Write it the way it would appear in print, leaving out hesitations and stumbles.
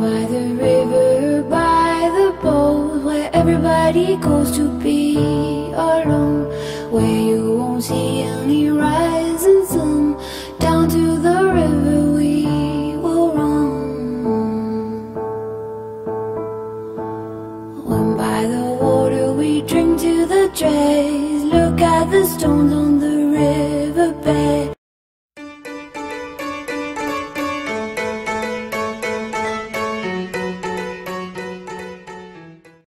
by the river, by the boat, where everybody goes to be alone, where you won't see any rising sun. Down to the river we will run. When by the water we drink to the dregs, look at the stones on